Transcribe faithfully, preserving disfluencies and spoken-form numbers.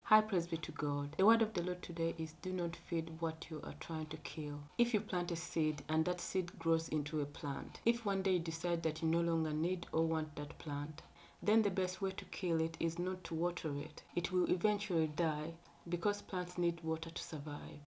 Hi, praise be to God. The word of the Lord today is, do not feed what you are trying to kill. If you plant a seed and that seed grows into a plant, if one day you decide that you no longer need or want that plant, then the best way to kill it is not to water it. It will eventually die because plants need water to survive.